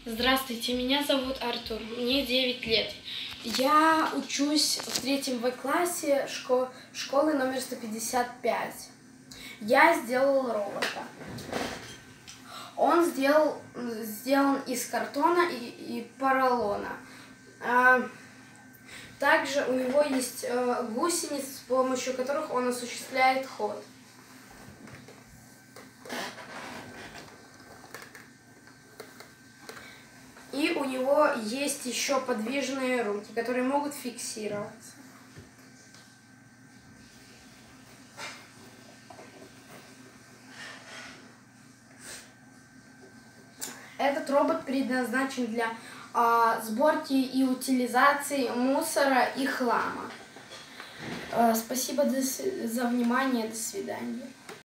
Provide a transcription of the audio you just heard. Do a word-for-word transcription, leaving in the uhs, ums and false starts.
Здравствуйте, меня зовут Артур, мне девять лет. Я учусь в третьем В классе школ школы номер сто пятьдесят пять. Я сделал робота. Он сделал, сделан из картона и, и поролона. А, также у него есть э, гусеницы, с помощью которых он осуществляет ход. И у него есть еще подвижные руки, которые могут фиксироваться. Этот робот предназначен для э, сборки и утилизации мусора и хлама. Э, спасибо за внимание, до свидания.